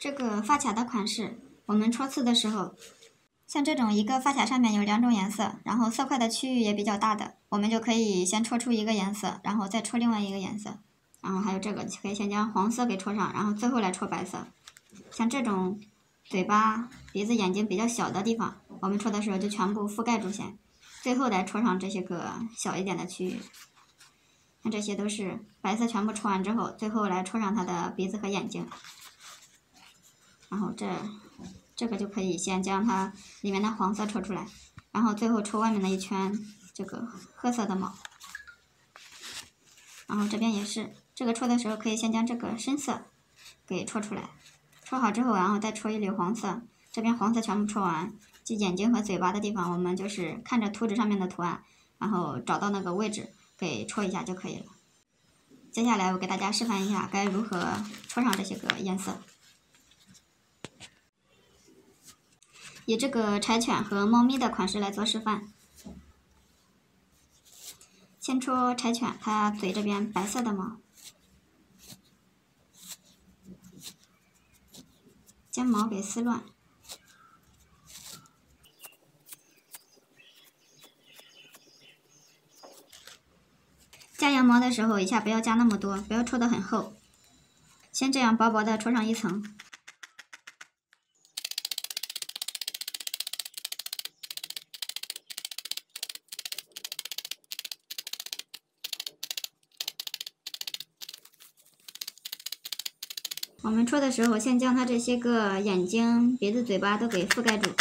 这个发卡的款式，我们戳刺的时候，像这种一个发卡上面有2种颜色，然后色块的区域也比较大的，我们就可以先戳出一个颜色，然后再戳另外一个颜色。然后还有这个，可以先将黄色给戳上，然后最后来戳白色。像这种嘴巴、鼻子、眼睛比较小的地方，我们戳的时候就全部覆盖住先，最后来戳上这些个小一点的区域。像这些都是白色全部戳完之后，最后来戳上它的鼻子和眼睛。然后这个就可以先将它里面的黄色戳出来，然后最后戳外面的一圈这个褐色的毛。然后这边也是，这个戳的时候可以先将这个深色给戳出来，戳好之后，然后再戳一缕黄色，这边黄色全部戳完，就眼睛和嘴巴的地方，我们就是看着图纸上面的图案，然后找到那个位置给戳一下就可以了。接下来我给大家示范一下该如何戳上这些个颜色。以这个柴犬和猫咪的款式来做示范。先戳柴犬，它嘴这边白色的毛，将毛给撕乱。加羊毛的时候，一下不要加那么多，不要戳得很厚，先这样薄薄的戳上一层。我们戳的时候，先将它这些个眼睛、鼻子、嘴巴都给覆盖住。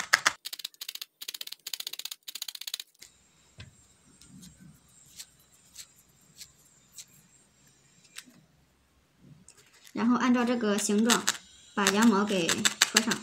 然后按照这个形状，把羊毛给戳上。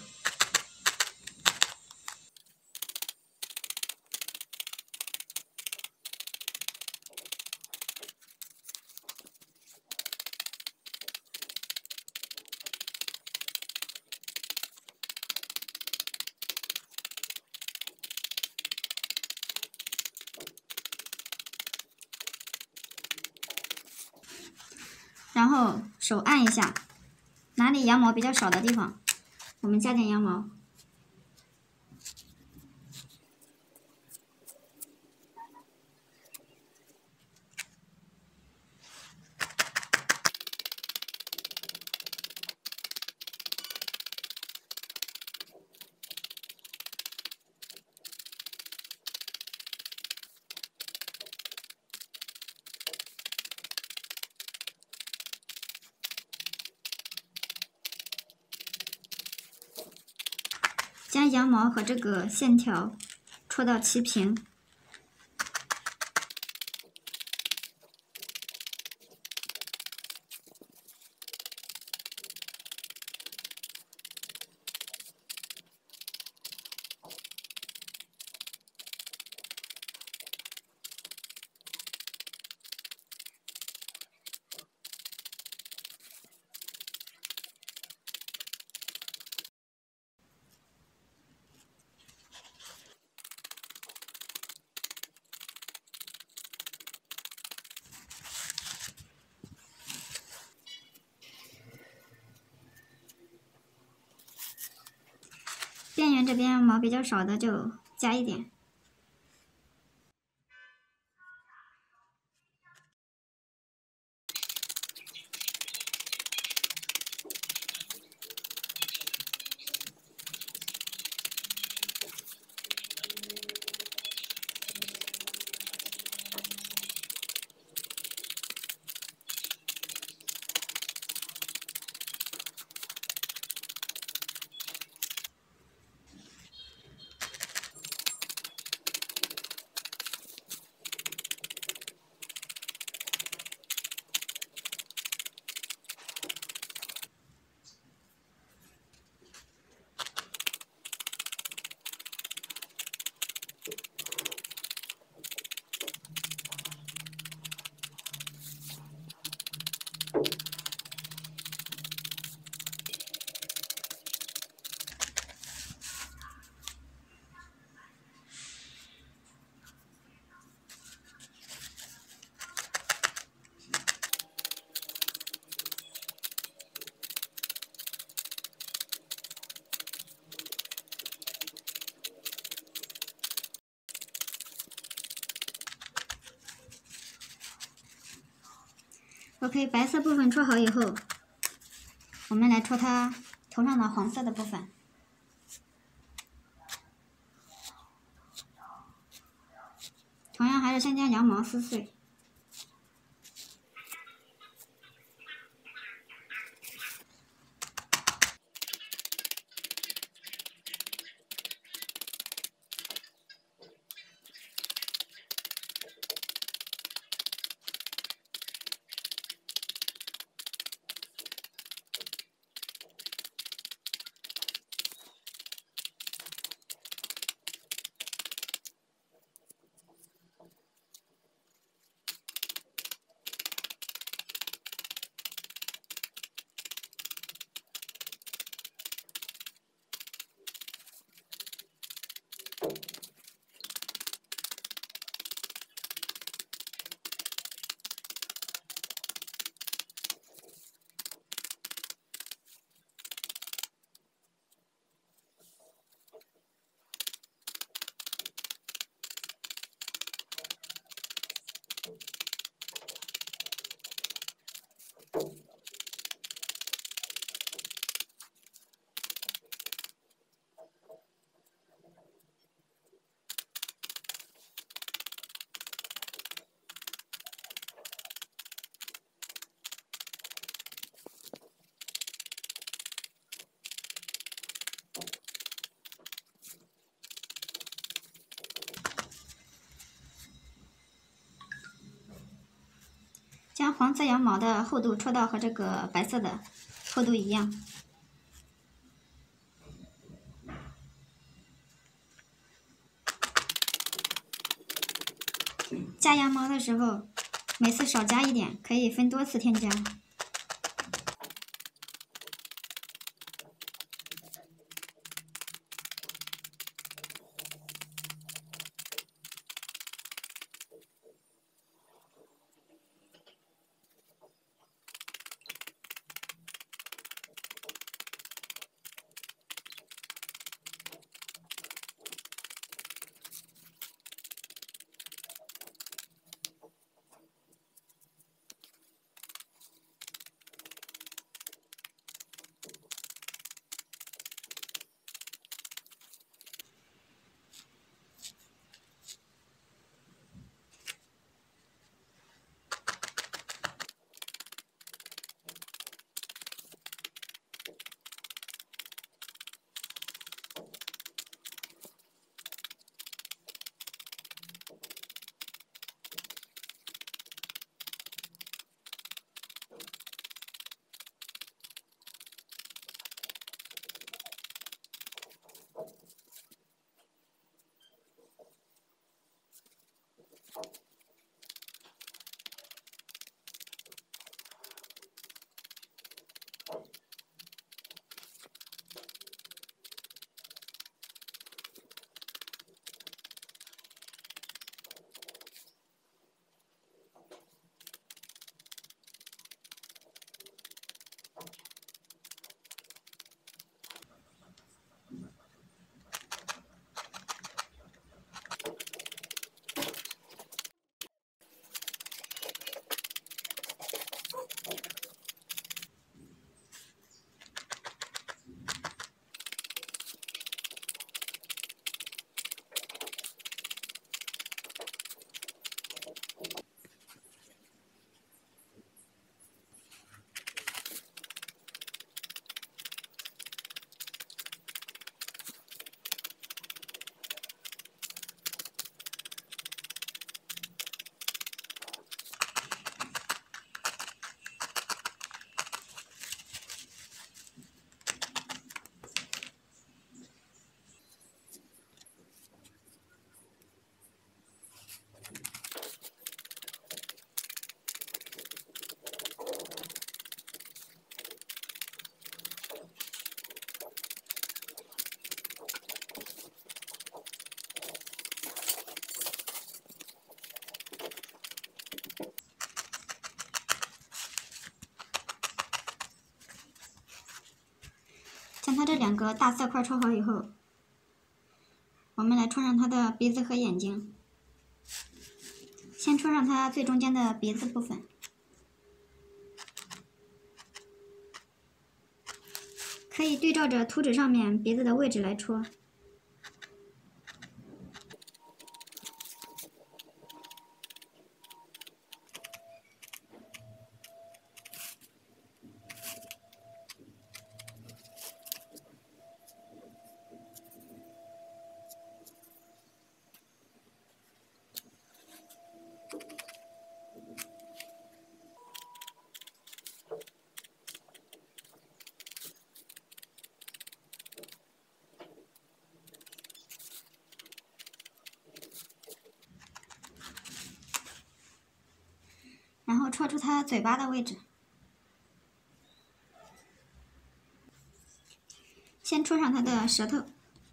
然后手按一下，哪里羊毛比较少的地方，我们加点羊毛。将羊毛和这个线条戳到齐平。边缘这边毛比较少的就加一点。 OK， 白色部分戳好以后，我们来戳它头上的黄色的部分。同样还是先将羊毛撕碎。将黄色羊毛的厚度戳到和这个白色的厚度一样。加羊毛的时候，每次少加一点，可以分多次添加。将它这两个大色块戳好以后，我们来戳上它的鼻子和眼睛。先戳上它最中间的鼻子部分。 可以对照着图纸上面鼻子的位置来戳。然后戳出它嘴巴的位置，先戳上它的舌头，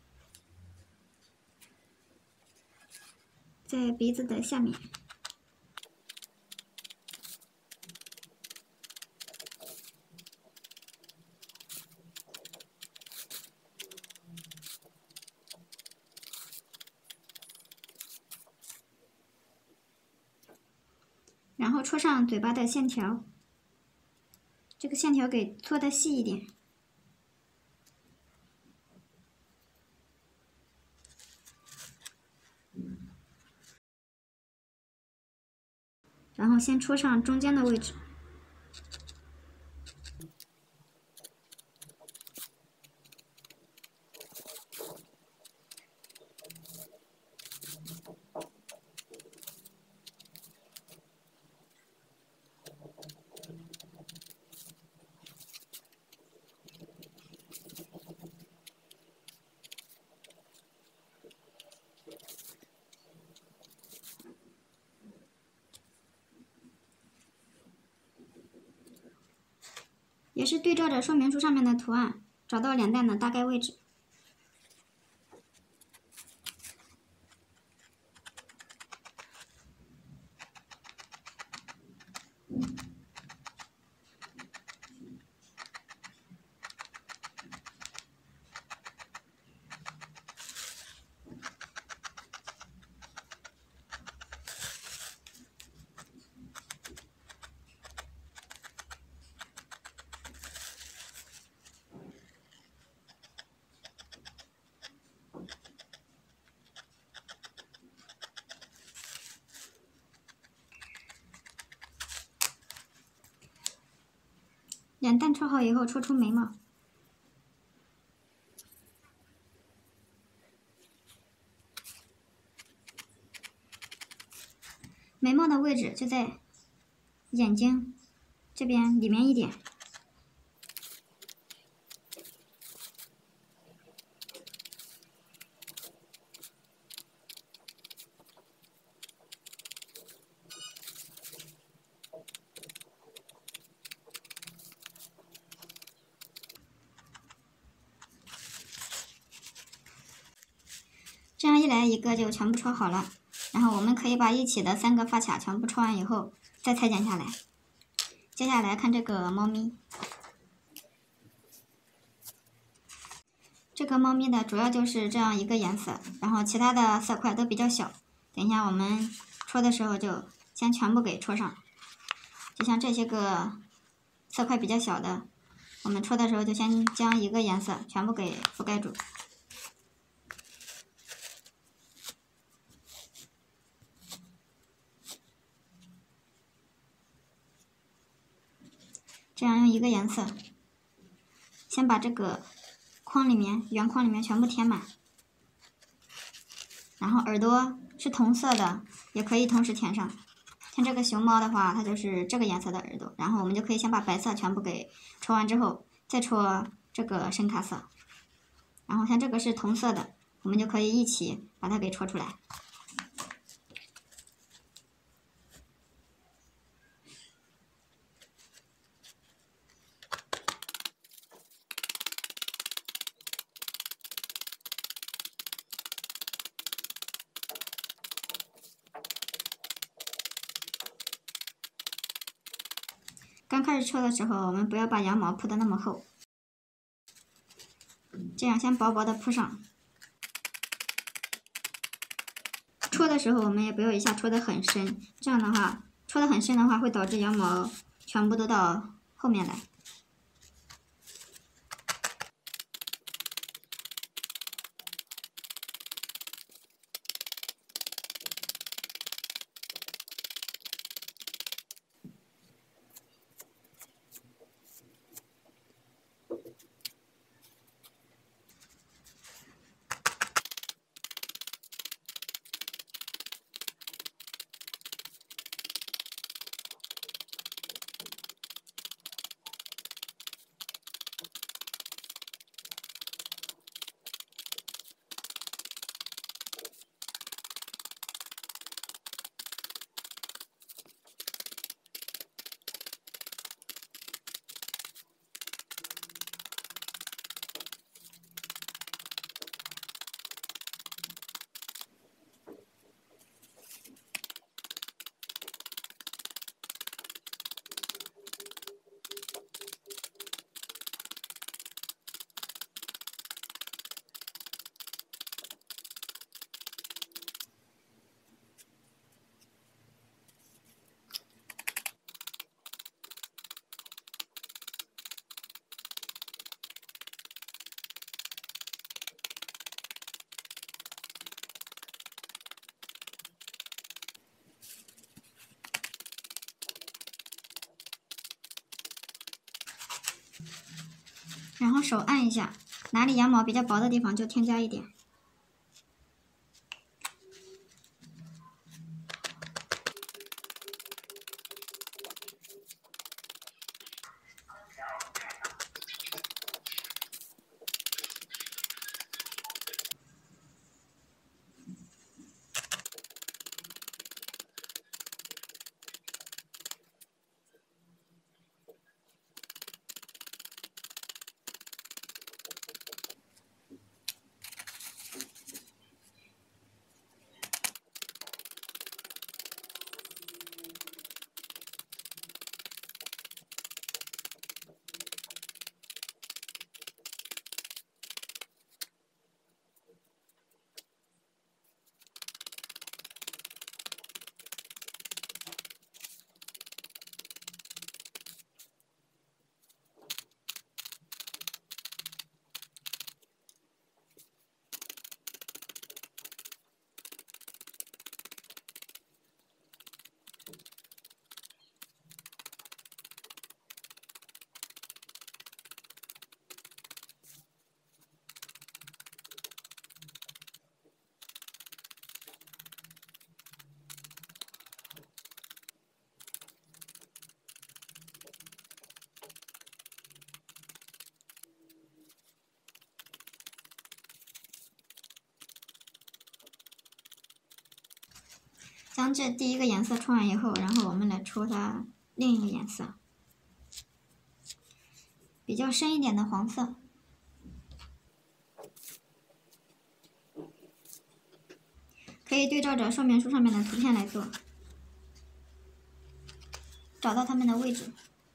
在鼻子的下面。然后戳上嘴巴的线条，这个线条给搓的细一点。然后先戳上中间的位置。也是对照着说明书上面的图案，找到脸蛋的大概位置。脸蛋戳好以后，戳出眉毛。眉毛的位置就在眼睛这边里面一点。这样一来，一个就全部戳好了。然后我们可以把一起的3个发卡全部戳完以后，再裁剪下来。接下来看这个猫咪，这个猫咪的主要就是这样一个颜色，然后其他的色块都比较小。等一下我们戳的时候就先全部给戳上。就像这些个色块比较小的，我们戳的时候就先将一个颜色全部给覆盖住。这样用一个颜色，先把这个框里面、圆框里面全部填满。然后耳朵是同色的，也可以同时填上。像这个熊猫的话，它就是这个颜色的耳朵。然后我们就可以先把白色全部给戳完之后，再戳这个深咖色。然后像这个是同色的，我们就可以一起把它给戳出来。刚开始戳的时候，我们不要把羊毛铺的那么厚，这样先薄薄的铺上。戳的时候，我们也不要一下戳得很深，这样的话，戳得很深的话，会导致羊毛全部都到后面来。 然后手按一下，哪里羊毛比较薄的地方就添加一点。将这第一个颜色戳完以后，然后我们来戳它另一个颜色，比较深一点的黄色。可以对照着说明书上面的图片来做，找到它们的位置。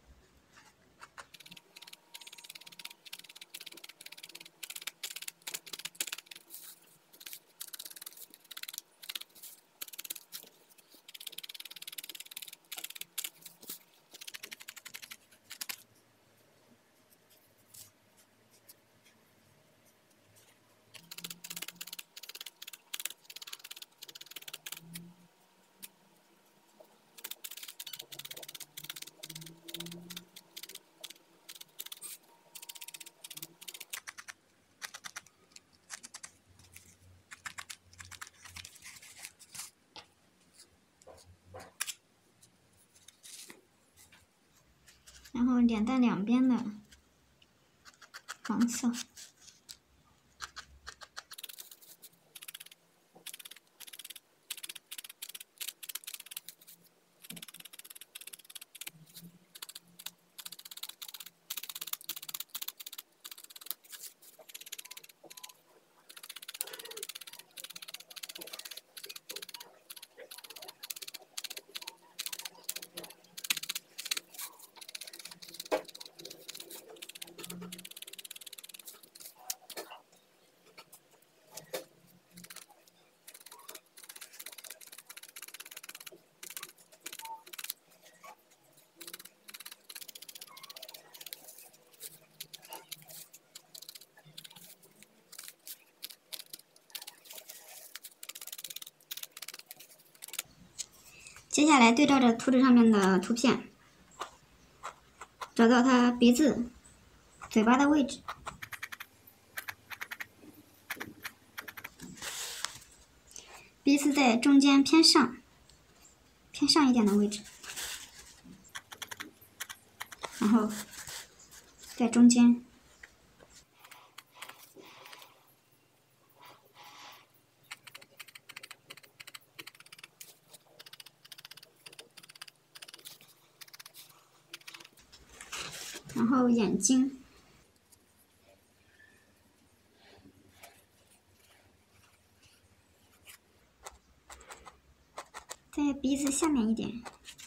然后脸蛋两边的黄色。接下来对照着图纸上面的图片，找到它鼻子、嘴巴的位置。鼻子在中间偏上一点的位置，然后在中间。然后眼睛，在鼻子下面一点。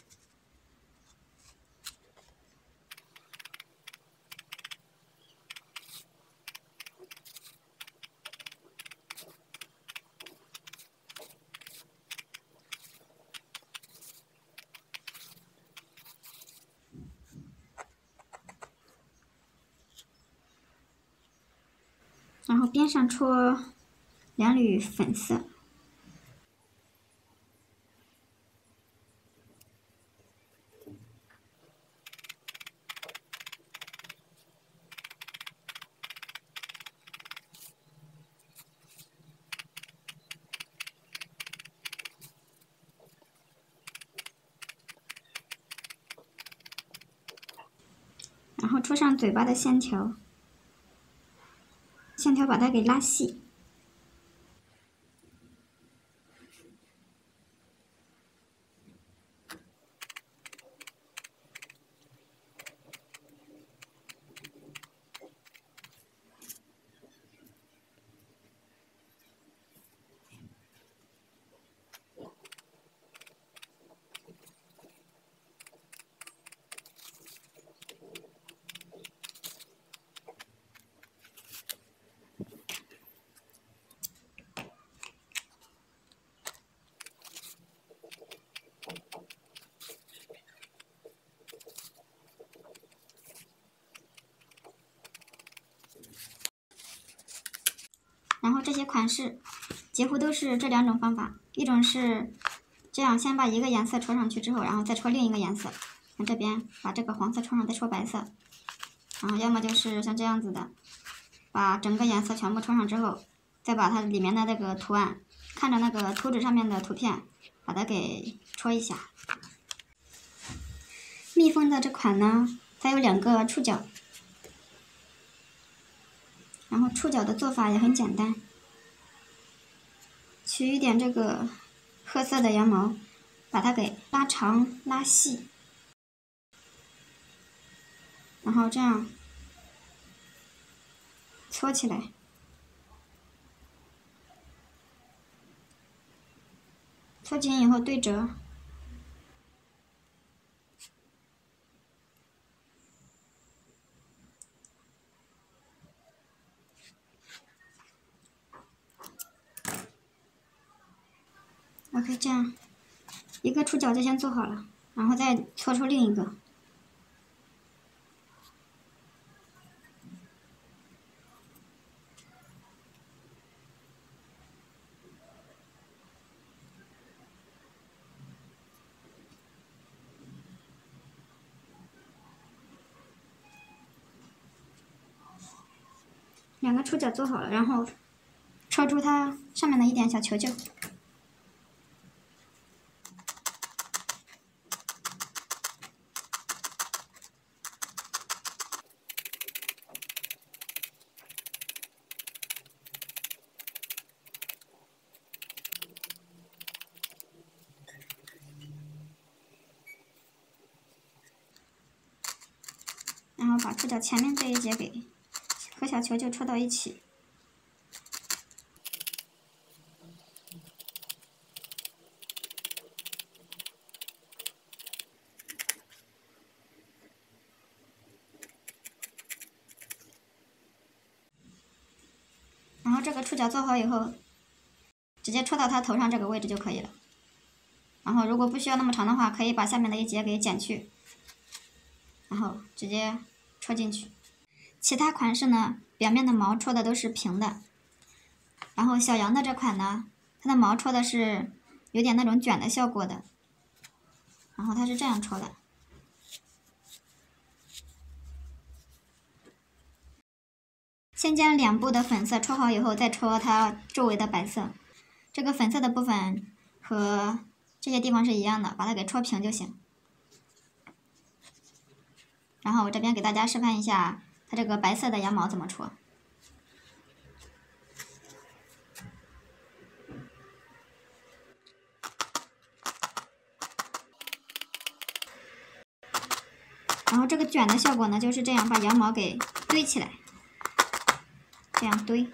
然后边上戳2缕粉色。 戳上嘴巴的线条，把它给拉细。然后这些款式几乎都是这2种方法，一种是这样，先把一个颜色戳上去之后，然后再戳另一个颜色。像这边把这个黄色戳上，再戳白色。然后要么就是像这样子的，把整个颜色全部戳上之后，再把它里面的这个图案，看着那个图纸上面的图片，把它给戳一下。蜜蜂的这款呢，它有2个触角。然后触角的做法也很简单，取一点这个褐色的羊毛，把它给拉长拉细，然后这样搓起来，搓紧以后对折。OK， 这样一个触角就先做好了，然后再搓出另一个。2个触角做好了，然后戳出它上面的一点小球球。然后把触角前面这一节给和小球球戳到一起。然后这个触角做好以后，直接戳到它头上这个位置就可以了。然后如果不需要那么长的话，可以把下面的一节给剪去，然后直接戳进去。其他款式呢，表面的毛戳的都是平的，然后小羊的这款呢，它的毛戳的是有点那种卷的效果的，然后它是这样戳的。先将两部的粉色戳好以后，再戳它周围的白色。这个粉色的部分和这些地方是一样的，把它给戳平就行。然后我这边给大家示范一下它这个白色的羊毛怎么戳。然后这个卷的效果呢，就是这样把羊毛给堆起来，这样堆。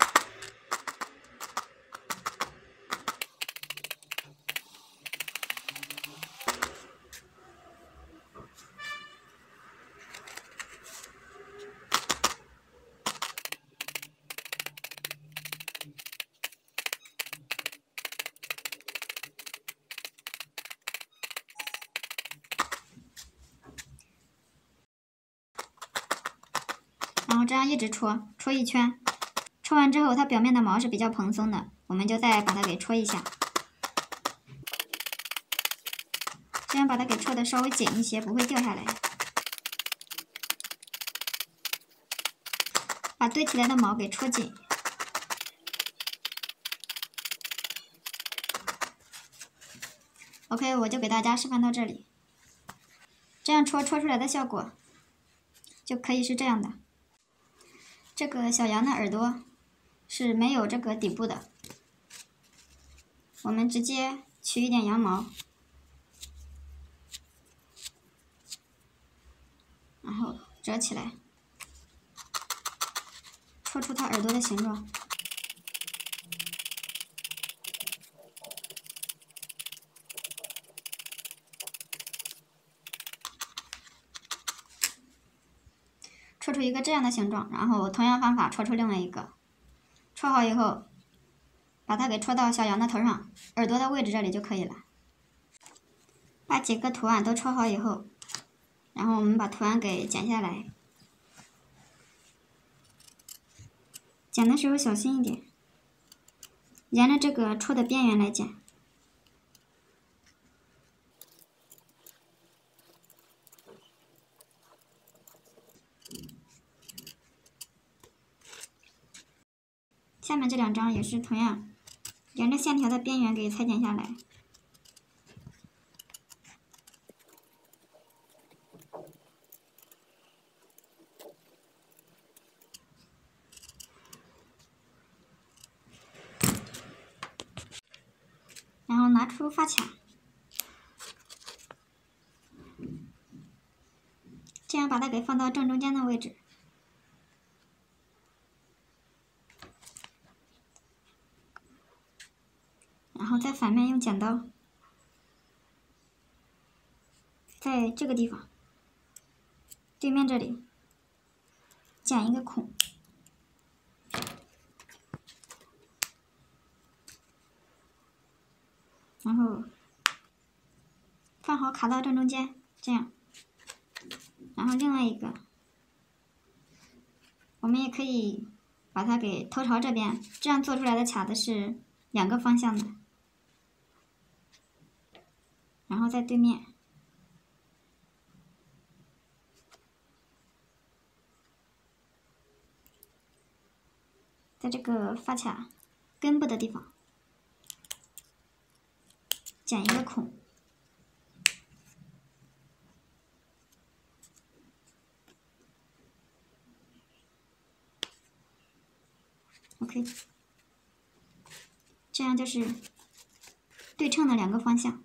然后这样一直戳一圈，戳完之后它表面的毛是比较蓬松的，我们就再把它给戳一下，这样把它给戳的稍微紧一些，不会掉下来。把堆起来的毛给戳紧。OK， 我就给大家示范到这里。这样戳出来的效果就可以是这样的。这个小羊的耳朵是没有这个底部的，我们直接取一点羊毛，然后折起来，戳出它耳朵的形状。戳出一个这样的形状，然后同样方法戳出另外一个。戳好以后，把它给戳到小羊的头上，耳朵的位置这里就可以了。把几个图案都戳好以后，然后我们把图案给剪下来。剪的时候小心一点，沿着这个戳的边缘来剪。下面这2张也是同样，沿着线条的边缘给裁剪下来。然后拿出发卡，这样把它给放到正中间的位置。然后在反面用剪刀，在这个地方，对面这里剪一个孔，然后放好卡到正中间，这样。然后另外一个，我们也可以把它给头朝这边，这样做出来的卡子是2个方向的。然后在对面，在这个发卡根部的地方剪一个孔。OK， 这样就是对称的2个方向。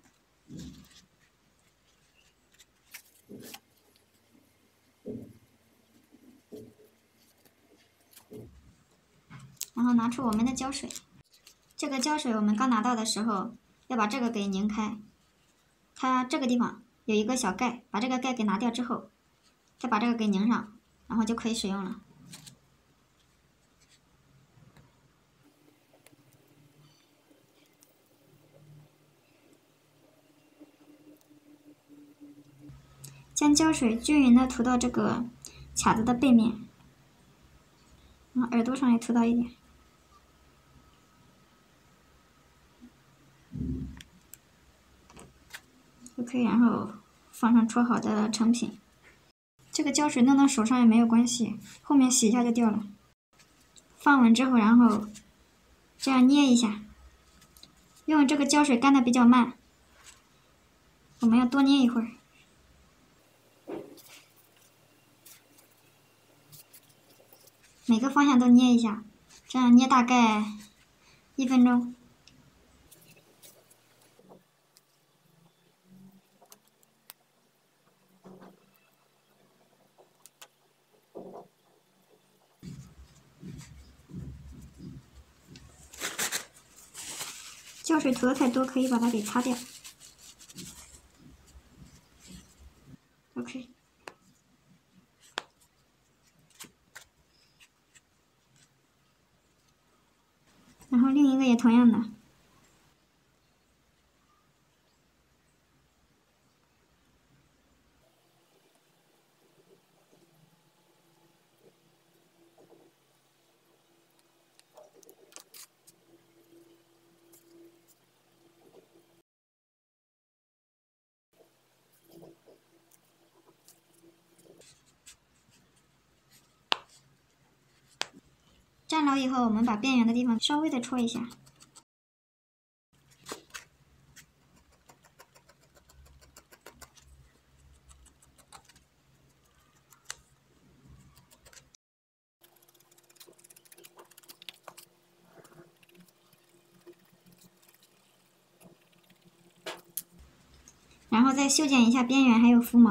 然后拿出我们的胶水，这个胶水我们刚拿到的时候要把这个给拧开，它这个地方有一个小盖，把这个盖给拿掉之后，再把这个给拧上，然后就可以使用了。将胶水均匀的涂到这个卡子的背面，耳朵上也涂到一点。OK， 然后放上戳好的成品。这个胶水弄到手上也没有关系，后面洗一下就掉了。放稳之后，然后这样捏一下，因为这个胶水干的比较慢，我们要多捏一会儿。每个方向都捏一下，这样捏大概1分钟。胶水涂的太多，可以把它给擦掉。OK。然后另一个也同样的。粘牢以后，我们把边缘的地方稍微的戳一下。 后再修剪一下边缘还有浮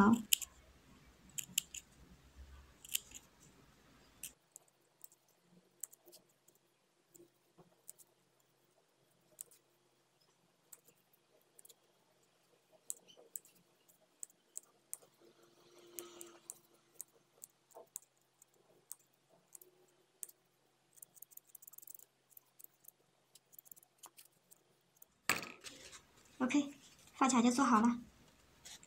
毛。OK，发卡就做好了。